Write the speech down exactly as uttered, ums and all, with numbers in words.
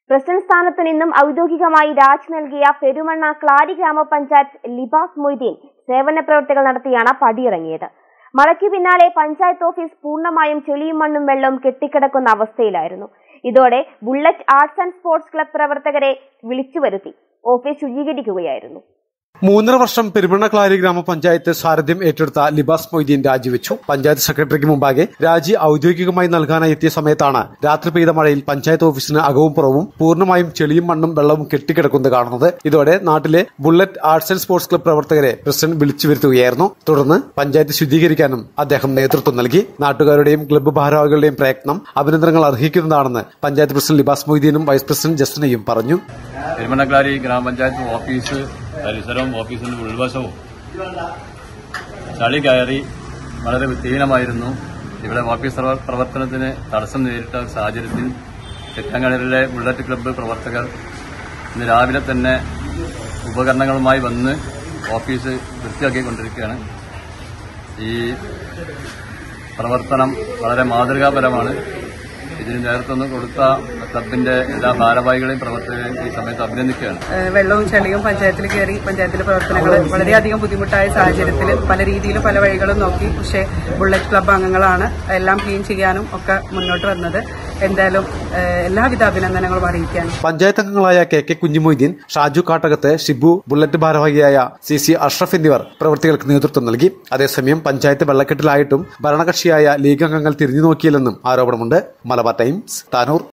President സ്ഥാനത്ത് നിന്നും ഔദ്യോഗികമായി രാജി നൽകിയ പെരുമണ്ണ ക്ലാരി ഗ്രാമപഞ്ചായത്ത് ലിബാസ് മൊയ്തീൻ സേവന പ്രവർത്തികൾ നടത്തിയാണ് പടിയിറങ്ങിയത്. മഴയ്ക്ക് പിന്നാലെ പഞ്ചായത്ത് ഓഫീസ് പൂർണ്ണമായും ചെളിയും മണ്ണും വെള്ളവും കെട്ടിക്കിടക്കുന്ന അവസ്ഥയിലായിരുന്നു. ഇതോടെ Bullet arts and sports club പ്രവർത്തകരെ വിളിച്ചുവരുത്തി ഓഫീസ് ശുചീകരിക്കുകയായിരുന്നു. മൂന്നര വർഷം പെരുമണ്ണ ക്ലാരി ഗ്രാമപഞ്ചായത്ത് സാരഥ്യം ഏറ്റെടുത്ത ലിബാസ് മൊയ്തീൻ രാജിവെച്ചു. പഞ്ചായത്ത് സെക്രട്ടറിക്ക് മുമ്പാകെ രാജി ഔദ്യോഗികമായി നൽകാനായി എത്തിയ സമയത്താണ് രാത്രി പെയ്ത മഴയിൽ പഞ്ചായത്ത് ഓഫീസിന് അകവും പുറവും പൂർണ്ണമായും ചെളിയും മണ്ണും വെള്ളവും കെട്ടിക്കിടക്കുന്നത് കാണുന്നത്. ഇതോടെ നാട്ടിലെ Bullet arts and sports club പ്രവർത്തകരെ പ്രസിഡന്റ് വിളിച്ചു വരുത്തുകയായിരുന്നു. തുടർന്ന് പഞ്ചായത്ത് ശുദ്ധീകരിക്കാനും അദ്ദേഹം നേതൃത്വം നൽകി. നാട്ടുകാരുടെയും ക്ലബ്ബ് ഭാരവാഹികളുടെയും പ്രയത്നം അഭിനന്ദനങ്ങൾ അർഹിക്കുന്നതാണെന്ന് പഞ്ചായത്ത് പ്രസിഡന്റ് ലിബാസ് മൊയ്തീനും വൈസ് പ്രസിഡന്റ് ജസ്റ്റിനയും പറഞ്ഞു. പെരുമണ്ണ ക്ലാരി ഗ്രാമപഞ്ചായത്ത് ഓഫീസ് പരിസരവും ഓഫീസിന്റെ ഉൾവശവും ചളി കയറി വളരെ വൃത്തിഹീനമായിരുന്നു. ഇവിടെ ഓഫീസ് പ്രവർത്തനത്തിന് തടസ്സം നേരിട്ട സാഹചര്യത്തിൽ തെക്കങ്കടലിലെ ബുള്ളറ്റ് ക്ലബ്ബ് പ്രവർത്തകർ ഇന്ന് രാവിലെ തന്നെ ഉപകരണങ്ങളുമായി വന്ന് ഓഫീസ് വൃത്തിയാക്കിക്കൊണ്ടിരിക്കുകയാണ്. ഈ പ്രവർത്തനം വളരെ മാതൃകാപരമാണ്. ഇതിന് നേതൃത്വം കൊടുത്ത ക്ലബിന്റെ എല്ലാ ഭാരവാഹികളെയും പ്രവർത്തകരെയും ഈ സമയത്ത് അഭിനന്ദിക്കുകയാണ്. വെള്ളവും ചെളിയും പഞ്ചായത്തിൽ കയറി പഞ്ചായത്തിലെ പ്രവർത്തനങ്ങൾ വളരെയധികം ബുദ്ധിമുട്ടായ സാഹചര്യത്തിൽ പല രീതിയിലും പല വഴികളും നോക്കി. പക്ഷേ ബുള്ളറ്റ് ക്ലബ്ബ് അംഗങ്ങളാണ് എല്ലാം ക്ലീൻ ചെയ്യാനും ഒക്കെ മുന്നോട്ട് വന്നത്. എന്തായാലും എല്ലാവിധ അഭിനന്ദനങ്ങളും അറിയിക്കാനും. പഞ്ചായത്ത് അംഗങ്ങളായ K K Kunhimoideen, Shaju Kattakath, Shibu, Bullet ഭാരവാഹിയായ സി സി അഷ്റഫ് എന്നിവർ പ്രവൃത്തികൾക്ക് നേതൃത്വം നൽകി. അതേസമയം പഞ്ചായത്ത് വെള്ളക്കെട്ടിലായിട്ടും ഭരണകക്ഷിയായ ലീഗ് അംഗങ്ങൾ തിരിഞ്ഞു നോക്കിയില്ലെന്നും ആരോപണമുണ്ട്. മലബാർ ടൈംസ്, താനൂർ.